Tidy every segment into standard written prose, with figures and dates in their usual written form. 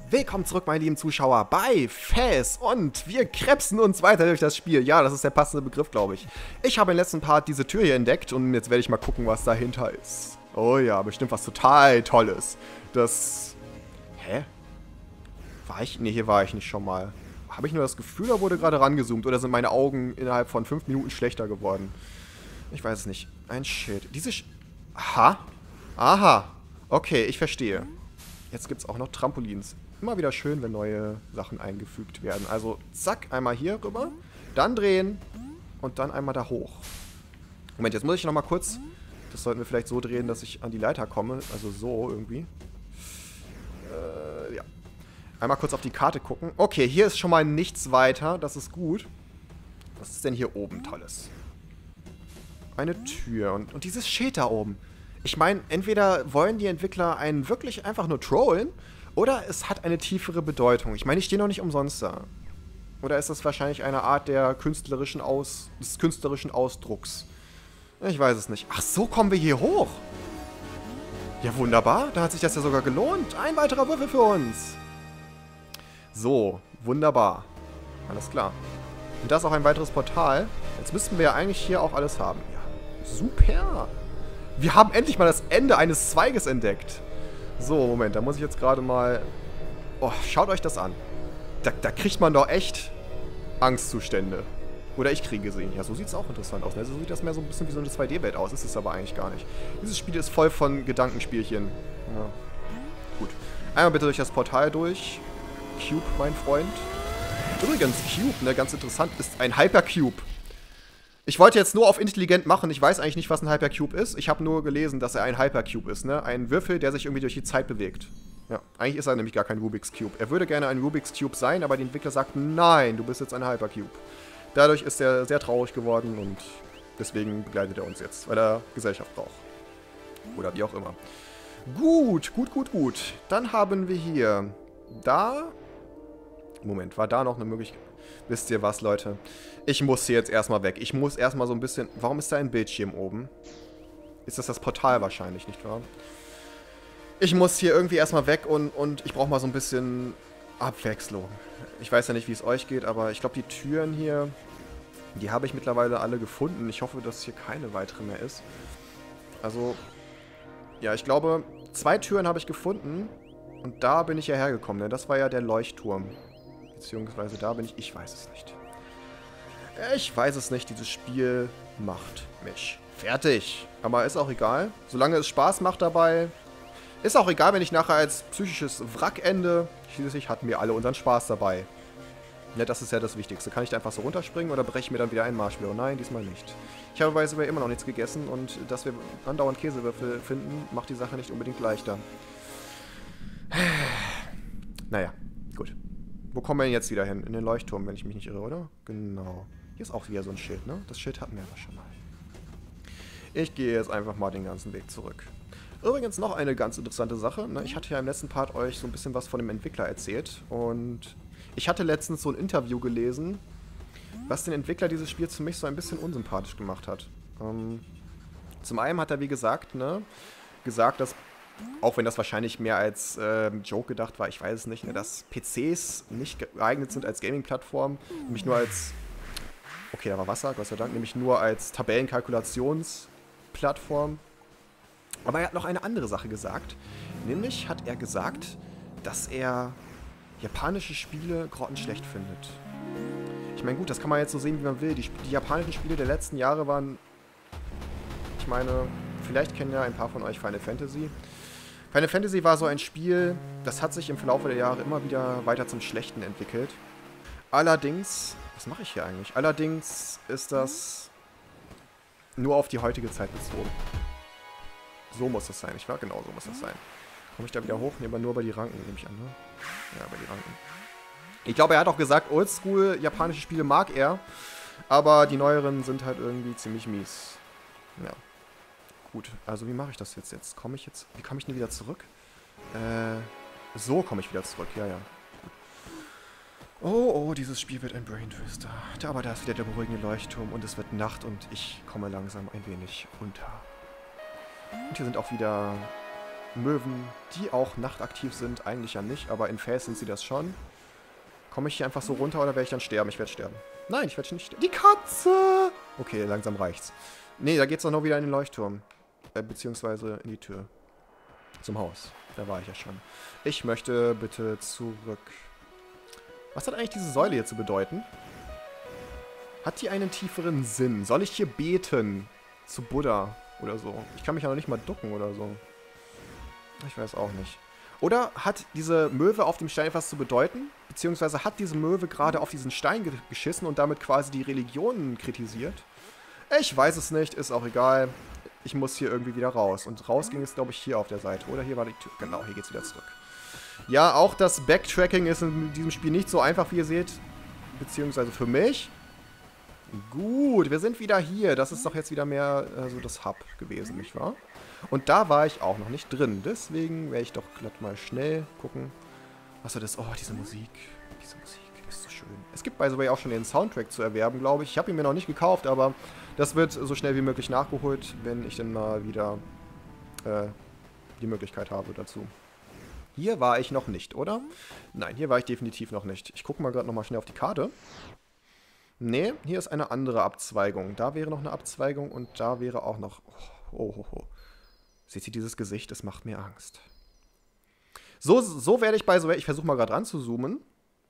Willkommen zurück, meine lieben Zuschauer, bei Fez und wir krebsen uns weiter durch das Spiel. Ja, das ist der passende Begriff, glaube ich. Ich habe im letzten Part diese Tür hier entdeckt und jetzt werde ich mal gucken, was dahinter ist. Oh ja, bestimmt was total Tolles. Das... Hä? War ich... Ne, hier war ich nicht schon mal. Habe ich nur das Gefühl, da wurde gerade rangezoomt oder sind meine Augen innerhalb von 5 Minuten schlechter geworden? Ich weiß es nicht. Ein Schild. Diese... Aha. Aha. Okay, ich verstehe. Jetzt gibt es auch noch Trampolins. Immer wieder schön, wenn neue Sachen eingefügt werden. Also, zack, einmal hier rüber, dann drehen und dann einmal da hoch. Moment, jetzt muss ich nochmal kurz... Das sollten wir vielleicht so drehen, dass ich an die Leiter komme. Also so irgendwie. Ja. Einmal kurz auf die Karte gucken. Okay, hier ist schon mal nichts weiter. Das ist gut. Was ist denn hier oben Tolles? Eine Tür. Und dieses Schild da oben. Ich meine, entweder wollen die Entwickler einen wirklich einfach nur trollen, oder es hat eine tiefere Bedeutung. Ich meine, ich stehe noch nicht umsonst da. Oder ist das wahrscheinlich eine Art des künstlerischen Ausdrucks? Ich weiß es nicht. Ach, so kommen wir hier hoch. Ja, wunderbar. Da hat sich das ja sogar gelohnt. Ein weiterer Würfel für uns. So, wunderbar. Alles klar. Und das ist auch ein weiteres Portal. Jetzt müssten wir ja eigentlich hier auch alles haben. Ja, super. Wir haben endlich mal das Ende eines Zweiges entdeckt. So, Moment, da muss ich jetzt gerade mal... Oh, schaut euch das an. Da kriegt man doch echt Angstzustände. Oder ich kriege sie. Ja, so sieht es auch interessant aus. Also so sieht das mehr so ein bisschen wie so eine 2D-Welt aus. Ist es aber eigentlich gar nicht. Dieses Spiel ist voll von Gedankenspielchen. Ja. Gut. Einmal bitte durch das Portal durch. Cube, mein Freund. Übrigens, Cube, ne, ganz interessant, ist ein Hypercube. Ich wollte jetzt nur auf intelligent machen. Ich weiß eigentlich nicht, was ein Hypercube ist. Ich habe nur gelesen, dass er ein Hypercube ist, ne? Ein Würfel, der sich irgendwie durch die Zeit bewegt. Ja, eigentlich ist er nämlich gar kein Rubik's Cube. Er würde gerne ein Rubik's Cube sein, aber die Entwickler sagten, nein, du bist jetzt ein Hypercube. Dadurch ist er sehr traurig geworden und deswegen begleitet er uns jetzt, weil er Gesellschaft braucht. Oder wie auch immer. Gut. Dann haben wir hier da... Moment, war da noch eine Möglichkeit? Wisst ihr was, Leute? Ich muss hier jetzt erstmal weg. Ich muss erstmal so ein bisschen... Warum ist da ein Bildschirm oben? Ist das Portal wahrscheinlich, nicht wahr? Ich muss hier irgendwie erstmal weg und ich brauche mal so ein bisschen Abwechslung. Ich weiß ja nicht, wie es euch geht, aber ich glaube, die Türen hier, die habe ich mittlerweile alle gefunden. Ich hoffe, dass hier keine weitere mehr ist. Also, ja, ich glaube, 2 Türen habe ich gefunden und da bin ich ja hergekommen. Ne? Das war ja der Leuchtturm. Beziehungsweise da bin ich... Ich weiß es nicht. Ich weiß es nicht. Dieses Spiel macht mich fertig. Aber ist auch egal. Solange es Spaß macht dabei. Ist auch egal, wenn ich nachher als psychisches Wrack ende. Schließlich hatten wir alle unseren Spaß dabei. Ja, das ist ja das Wichtigste. Kann ich da einfach so runterspringen oder breche ich mir dann wieder einen Marshmallow? Nein, diesmal nicht. Ich habe bei immer noch nichts gegessen und dass wir andauernd Käsewürfel finden, macht die Sache nicht unbedingt leichter. Naja, gut. Wo kommen wir denn jetzt wieder hin? In den Leuchtturm, wenn ich mich nicht irre, oder? Genau. Hier ist auch wieder so ein Schild, ne? Das Schild hatten wir aber schon mal. Ich gehe jetzt einfach mal den ganzen Weg zurück. Übrigens noch eine ganz interessante Sache. Ne? Ich hatte ja im letzten Part euch so ein bisschen was von dem Entwickler erzählt. Und ich hatte letztens so ein Interview gelesen, was den Entwickler dieses Spiels für mich so ein bisschen unsympathisch gemacht hat. Zum einen hat er, wie gesagt, ne, dass... Auch wenn das wahrscheinlich mehr als Joke gedacht war, ich weiß es nicht, ne, dass PCs nicht geeignet sind als Gaming-Plattform, nämlich nur als, okay, da war Wasser, Gott sei Dank, nämlich nur als Tabellenkalkulationsplattform. Aber er hat noch eine andere Sache gesagt, nämlich hat er gesagt, dass er japanische Spiele grottenschlecht findet. Ich meine, gut, das kann man jetzt so sehen, wie man will. Die japanischen Spiele der letzten Jahre waren, ich meine, vielleicht kennen ja ein paar von euch Final Fantasy. Final Fantasy war so ein Spiel, das hat sich im Verlauf der Jahre immer wieder weiter zum Schlechten entwickelt. Allerdings, was mache ich hier eigentlich? Allerdings ist das nur auf die heutige Zeit bezogen. So muss das sein, nicht wahr? Genau, so muss das sein. Komme ich da wieder hoch? Nee, aber nur bei die Ranken, nehme ich an, ne? Ja, bei die Ranken. Ich glaube, er hat auch gesagt, oldschool japanische Spiele mag er, aber die neueren sind halt irgendwie ziemlich mies. Ja. Gut, also wie mache ich das jetzt? Wie komme ich denn wieder zurück? So komme ich wieder zurück, ja. Oh, dieses Spiel wird ein Braintwister. Aber da ist wieder der beruhigende Leuchtturm und es wird Nacht und ich komme langsam ein wenig runter. Und hier sind auch wieder Möwen, die auch nachtaktiv sind, eigentlich ja nicht, aber in Phase sind sie das schon. Komme ich hier einfach so runter oder werde ich dann sterben? Ich werde sterben. Nein, ich werde nicht sterben. Die Katze! Okay, langsam reicht's. Nee, da geht's doch noch wieder in den Leuchtturm. Beziehungsweise in die Tür. Zum Haus. Da war ich ja schon. Ich möchte bitte zurück. Was hat eigentlich diese Säule hier zu bedeuten? Hat die einen tieferen Sinn? Soll ich hier beten? Zu Buddha oder so? Ich kann mich ja noch nicht mal ducken oder so. Ich weiß auch nicht. Oder hat diese Möwe auf dem Stein etwas zu bedeuten? Beziehungsweise hat diese Möwe gerade auf diesen Stein geschissen und damit quasi die Religionen kritisiert? Ich weiß es nicht, ist auch egal. Ich muss hier irgendwie wieder raus. Und raus ging es, glaube ich, hier auf der Seite. Oder hier war die Tür. Genau, hier geht's wieder zurück. Ja, auch das Backtracking ist in diesem Spiel nicht so einfach, wie ihr seht. Beziehungsweise für mich. Gut, wir sind wieder hier. Das ist doch jetzt wieder mehr so das Hub gewesen, nicht wahr? Und da war ich auch noch nicht drin. Deswegen werde ich doch glatt mal schnell gucken. Was war das? Oh, diese Musik. Diese Musik ist so schön. Es gibt, by the way, auch schon den Soundtrack zu erwerben, glaube ich. Ich habe ihn mir noch nicht gekauft, aber das wird so schnell wie möglich nachgeholt, wenn ich dann mal wieder die Möglichkeit habe dazu. Hier war ich noch nicht, oder? Nein, hier war ich definitiv noch nicht. Ich gucke mal gerade nochmal schnell auf die Karte. Nee, hier ist eine andere Abzweigung. Da wäre noch eine Abzweigung und da wäre auch noch... Oh. Seht ihr dieses Gesicht? Es macht mir Angst. So werde ich bei so... Ich versuche mal gerade ran zu zoomen.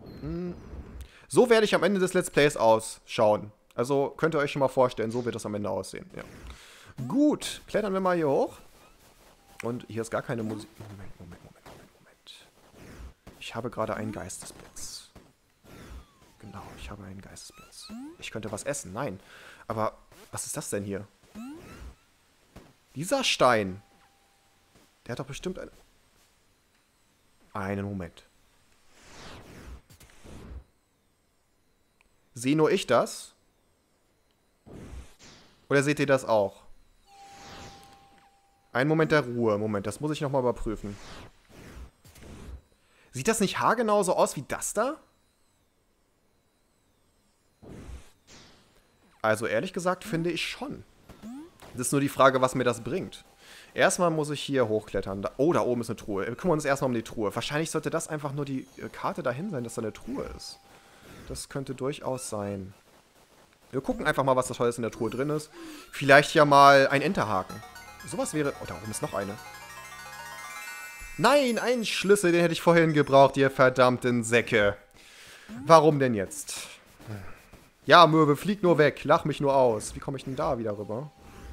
So werde ich am Ende des Let's Plays ausschauen. Also könnt ihr euch schon mal vorstellen, so wird das am Ende aussehen. Ja. Gut, klettern wir mal hier hoch. Und hier ist gar keine Musik. Moment. Ich habe gerade einen Geistesblitz. Genau, ich habe einen Geistesblitz. Ich könnte was essen, nein. Aber was ist das denn hier? Dieser Stein. Der hat doch bestimmt einen Moment. Sehe nur ich das? Oder seht ihr das auch? Ein Moment der Ruhe. Moment, das muss ich nochmal überprüfen. Sieht das nicht haargenau so aus wie das da? Also ehrlich gesagt finde ich schon. Das ist nur die Frage, was mir das bringt. Erstmal muss ich hier hochklettern. Oh, da oben ist eine Truhe. Wir kümmern uns erstmal um die Truhe. Wahrscheinlich sollte das einfach nur die Karte dahin sein, dass da eine Truhe ist. Das könnte durchaus sein. Wir gucken einfach mal, was das Holz in der Truhe drin ist. Vielleicht ja mal ein Enterhaken. Sowas wäre... Oh, da oben ist noch eine. Nein, ein Schlüssel, den hätte ich vorhin gebraucht, ihr verdammten Säcke. Warum denn jetzt? Ja, Möwe, flieg nur weg. Lach mich nur aus. Wie komme ich denn da wieder rüber?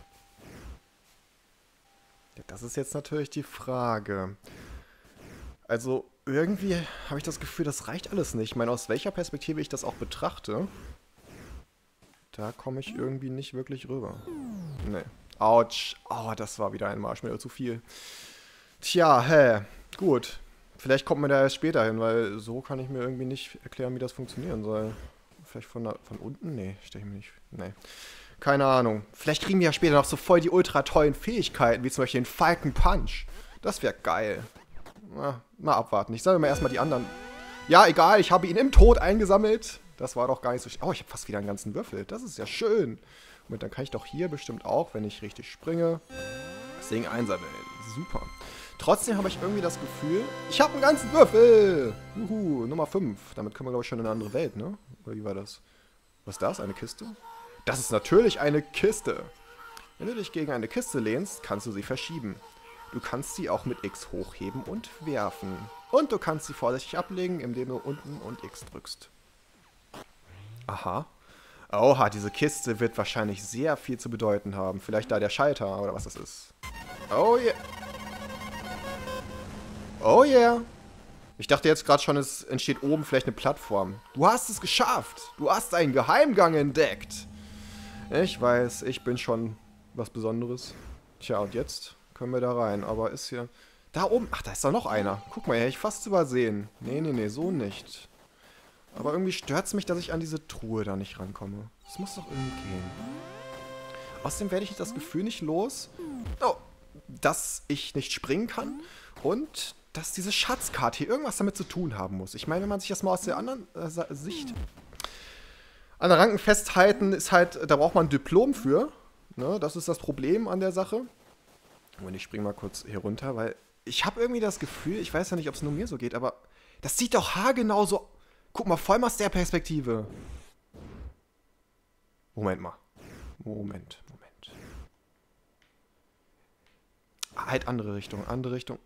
Ja, das ist jetzt natürlich die Frage. Also, irgendwie habe ich das Gefühl, das reicht alles nicht. Ich meine, aus welcher Perspektive ich das auch betrachte, da komme ich irgendwie nicht wirklich rüber. Nee. Autsch. Oh, das war wieder ein Marshmallow zu viel. Tja, gut. Vielleicht kommt man da erst später hin, weil so kann ich mir irgendwie nicht erklären, wie das funktionieren soll. Vielleicht von unten? Nee, stelle ich mir nicht. Nee. Keine Ahnung. Vielleicht kriegen wir ja später noch so voll die ultra tollen Fähigkeiten, wie zum Beispiel den Falcon Punch. Das wäre geil. Na, mal abwarten. Ich sage mir erstmal die anderen. Ja, egal, ich habe ihn im Tod eingesammelt. Das war doch gar nicht so... Oh, ich habe fast wieder einen ganzen Würfel. Das ist ja schön. Und dann kann ich doch hier bestimmt auch, wenn ich richtig springe, das Ding einsammeln. Super. Trotzdem habe ich irgendwie das Gefühl, ich habe einen ganzen Würfel. Juhu, Nummer 5. Damit können wir, glaube ich, schon in eine andere Welt, ne? Oder wie war das? Was ist das? Eine Kiste? Das ist natürlich eine Kiste. Wenn du dich gegen eine Kiste lehnst, kannst du sie verschieben. Du kannst sie auch mit X hochheben und werfen. Und du kannst sie vorsichtig ablegen, indem du unten und X drückst. Aha. Oha, diese Kiste wird wahrscheinlich sehr viel zu bedeuten haben. Vielleicht da der Schalter oder was das ist. Oh yeah. Oh yeah. Ich dachte jetzt gerade schon, es entsteht oben vielleicht eine Plattform. Du hast es geschafft. Du hast einen Geheimgang entdeckt. Ich weiß, ich bin schon was Besonderes. Tja, und jetzt können wir da rein. Aber ist hier... Da oben... Ach, da ist doch noch einer. Guck mal, hätte ich fast übersehen. Nee, so nicht. Aber irgendwie stört es mich, dass ich an diese Truhe da nicht rankomme. Das muss doch irgendwie gehen. Außerdem werde ich das Gefühl nicht los, dass ich nicht springen kann und dass diese Schatzkarte hier irgendwas damit zu tun haben muss. Ich meine, wenn man sich das mal aus der anderen Sicht an der Ranken festhalten, ist halt, da braucht man ein Diplom für. Ne? Das ist das Problem an der Sache. Und ich springe mal kurz hier runter, weil Ich habe irgendwie das Gefühl, ich weiß ja nicht, ob es nur mir so geht, aber das sieht doch haargenau so... Guck mal, voll mal aus der Perspektive. Moment mal. Moment. Halt andere Richtung, andere Richtung.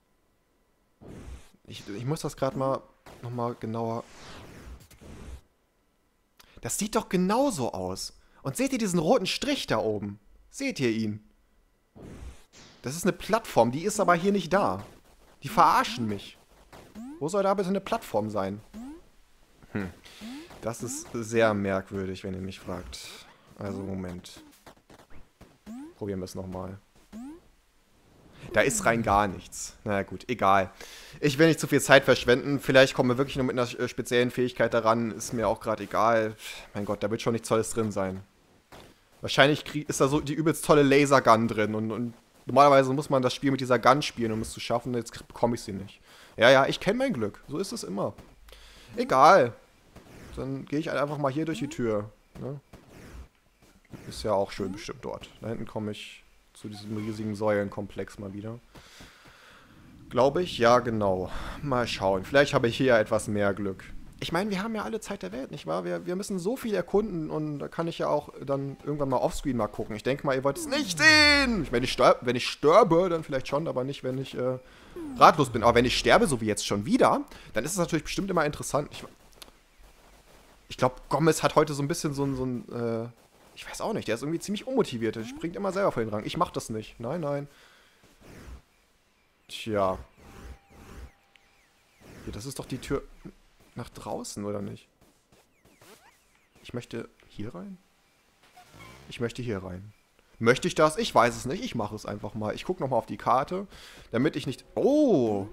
Ich muss das gerade mal nochmal genauer... Das sieht doch genauso aus. Und seht ihr diesen roten Strich da oben? Seht ihr ihn? Das ist eine Plattform, die ist aber hier nicht da. Die verarschen mich. Wo soll da bitte eine Plattform sein? Das ist sehr merkwürdig, wenn ihr mich fragt. Also, Moment. Probieren wir es nochmal. Da ist rein gar nichts. Na gut, egal. Ich will nicht zu viel Zeit verschwenden. Vielleicht kommen wir wirklich nur mit einer speziellen Fähigkeit daran. Ist mir auch gerade egal. Mein Gott, da wird schon nichts Tolles drin sein. Wahrscheinlich ist da so die übelst tolle Lasergun drin. Und normalerweise muss man das Spiel mit dieser Gun spielen, um es zu schaffen. Jetzt bekomme ich sie nicht. Ja, ich kenne mein Glück. So ist es immer. Egal. Dann gehe ich halt einfach mal hier durch die Tür. Ne? Ist ja auch schön bestimmt dort. Da hinten komme ich zu diesem riesigen Säulenkomplex mal wieder. Glaube ich? Ja, genau. Mal schauen. Vielleicht habe ich hier ja etwas mehr Glück. Ich meine, wir haben ja alle Zeit der Welt, nicht wahr? Wir müssen so viel erkunden und da kann ich ja auch dann irgendwann mal offscreen mal gucken. Ich denke mal, ihr wollt es nicht sehen! Wenn ich sterbe, dann vielleicht schon, aber nicht, wenn ich ratlos bin. Aber wenn ich sterbe, so wie jetzt schon wieder, dann ist es natürlich bestimmt immer interessant. Ich glaube, Gomez hat heute so ein bisschen so ein ich weiß auch nicht, der ist irgendwie ziemlich unmotiviert. Der springt immer selber vor den Rang. Ich mach das nicht. Nein. Tja. Hier, das ist doch die Tür nach draußen, oder nicht? Ich möchte hier rein? Ich möchte hier rein. Möchte ich das? Ich weiß es nicht. Ich mache es einfach mal. Ich gucke nochmal auf die Karte, damit ich nicht... Oh!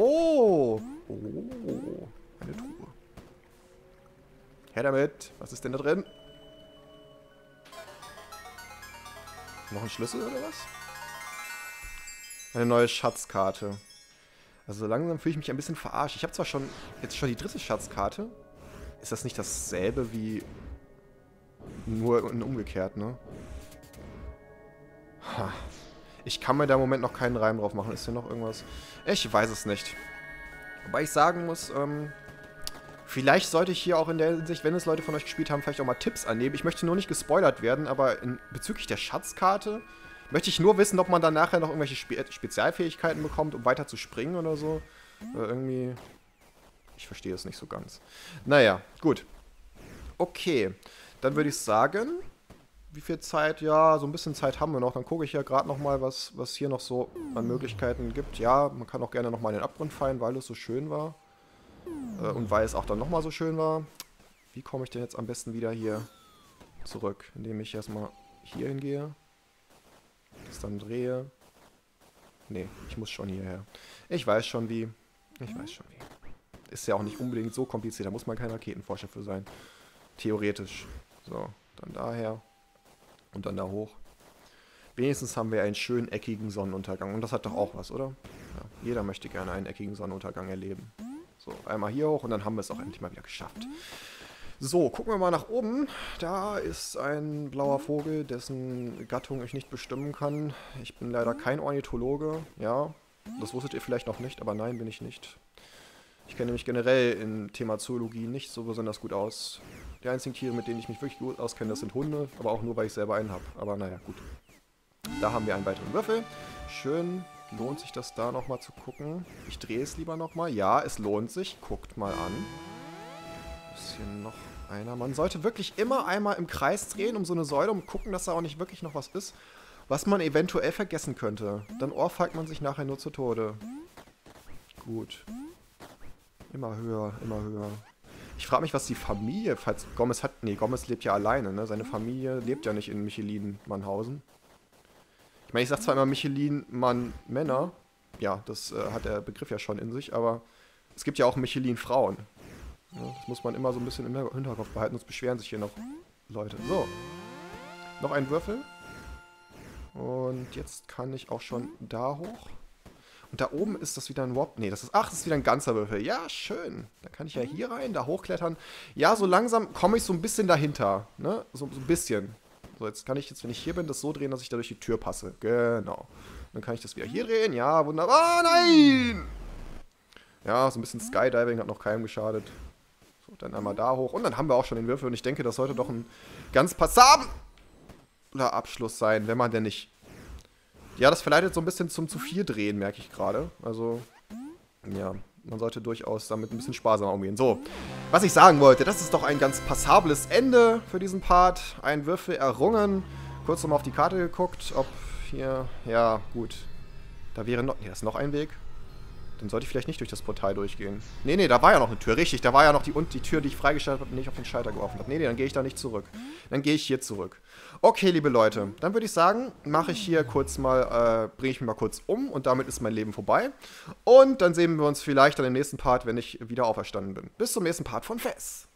Eine Truhe. Her damit. Was ist denn da drin? Noch ein Schlüssel oder was? Eine neue Schatzkarte. Also langsam fühle ich mich ein bisschen verarscht. Ich habe zwar jetzt schon die dritte Schatzkarte. Ist das nicht dasselbe wie... Nur umgekehrt, ne? Ha. Ich kann mir da im Moment noch keinen Reim drauf machen. Ist hier noch irgendwas? Ich weiß es nicht. Wobei ich sagen muss, vielleicht sollte ich hier auch in der Hinsicht, wenn es Leute von euch gespielt haben, vielleicht auch mal Tipps annehmen. Ich möchte nur nicht gespoilert werden, aber bezüglich der Schatzkarte möchte ich nur wissen, ob man dann nachher noch irgendwelche Spezialfähigkeiten bekommt, um weiter zu springen oder so. Irgendwie... Ich verstehe es nicht so ganz. Naja, gut. Okay, dann würde ich sagen, wie viel Zeit? Ja, so ein bisschen Zeit haben wir noch. Dann gucke ich ja gerade noch mal, was hier noch so an Möglichkeiten gibt. Ja, man kann auch gerne noch mal in den Abgrund fallen, weil es so schön war. Und weil es auch dann nochmal so schön war. Wie komme ich denn jetzt am besten wieder hier zurück? Indem ich erstmal hier hingehe. Das dann drehe. Nee, ich muss schon hierher. Ich weiß schon wie. Ist ja auch nicht unbedingt so kompliziert. Da muss man kein Raketenforscher für sein. Theoretisch. So, dann daher. Und dann da hoch. Wenigstens haben wir einen schönen eckigen Sonnenuntergang. Und das hat doch auch was, oder? Ja, jeder möchte gerne einen eckigen Sonnenuntergang erleben. So, einmal hier hoch und dann haben wir es auch endlich mal wieder geschafft. So, gucken wir mal nach oben. Da ist ein blauer Vogel, dessen Gattung ich nicht bestimmen kann. Ich bin leider kein Ornithologe. Ja, das wusstet ihr vielleicht noch nicht, aber nein, bin ich nicht. Ich kenne mich generell im Thema Zoologie nicht so besonders gut aus. Die einzigen Tiere, mit denen ich mich wirklich gut auskenne, das sind Hunde, aber auch nur, weil ich selber einen habe. Aber naja, gut. Da haben wir einen weiteren Würfel. Schön. Lohnt sich das da nochmal zu gucken? Ich drehe es lieber nochmal. Ja, es lohnt sich. Guckt mal an. Ist hier noch einer. Man sollte wirklich immer einmal im Kreis drehen um so eine Säule und gucken, dass da auch nicht wirklich noch was ist, was man eventuell vergessen könnte. Dann ohrfeigt man sich nachher nur zu Tode. Gut. Immer höher, immer höher. Ich frage mich, was die Familie, falls Gomez hat... Nee, Gomez lebt ja alleine, ne? Seine Familie lebt ja nicht in Michelin-Mannhausen. Ich meine, ich sage zwar immer Michelin-Mann-Männer. Ja, das hat der Begriff ja schon in sich, aber es gibt ja auch Michelin-Frauen. Ja, das muss man immer so ein bisschen im Hinterkopf behalten, sonst beschweren sich hier noch Leute. So. Noch ein Würfel. Und jetzt kann ich auch schon da hoch. Und da oben ist das wieder ein Warp. Nee, das ist wieder ein ganzer Würfel. Ja, schön. Da kann ich ja hier rein, da hochklettern. Ja, so langsam komme ich so ein bisschen dahinter. Ne? So ein bisschen. So, jetzt kann ich, wenn ich hier bin, das so drehen, dass ich da durch die Tür passe. Genau. Dann kann ich das wieder hier drehen. Ja, wunderbar. Nein! Ja, so ein bisschen Skydiving hat noch keinem geschadet. So, dann einmal da hoch. Und dann haben wir auch schon den Würfel. Und ich denke, das sollte doch ein ganz passabler Abschluss sein, wenn man denn nicht... Ja, das verleitet so ein bisschen zum zu viel drehen, merke ich gerade. Also, ja, man sollte durchaus damit ein bisschen sparsamer umgehen. So, was ich sagen wollte, das ist doch ein ganz passables Ende für diesen Part. Ein Würfel errungen. Kurz nochmal auf die Karte geguckt, ob hier... Ja, gut. Da wäre noch... Hier ist noch ein Weg. Dann sollte ich vielleicht nicht durch das Portal durchgehen. Nee, da war ja noch eine Tür. Richtig, da war ja noch die Tür, die ich freigeschaltet habe und nicht auf den Schalter geworfen habe. Nee, dann gehe ich da nicht zurück. Dann gehe ich hier zurück. Okay, liebe Leute, dann würde ich sagen, mache ich hier kurz mal, bringe ich mich mal kurz um und damit ist mein Leben vorbei. Und dann sehen wir uns vielleicht dann im nächsten Part, wenn ich wieder auferstanden bin. Bis zum nächsten Part von FES.